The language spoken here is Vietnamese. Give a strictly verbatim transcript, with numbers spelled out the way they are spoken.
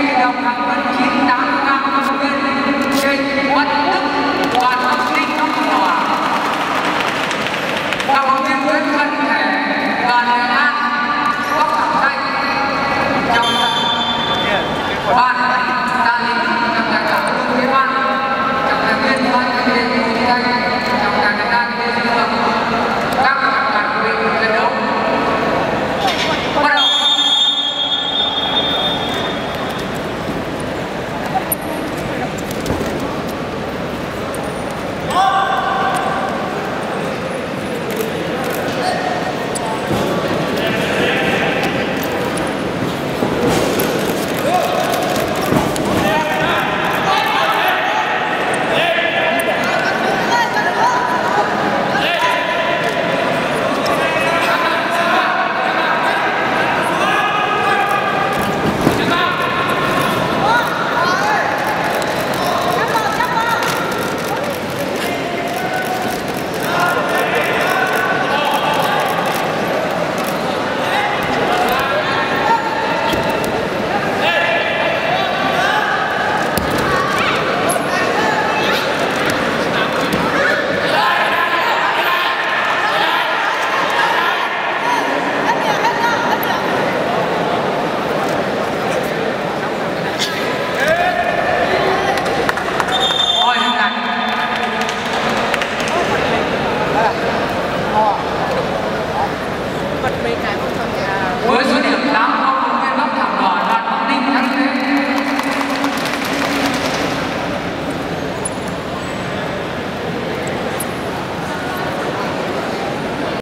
huy động hàng quân chín tám ngàn công viên trên bất tức toàn học sinh Đông Hòa. Các học viên rất thân thể và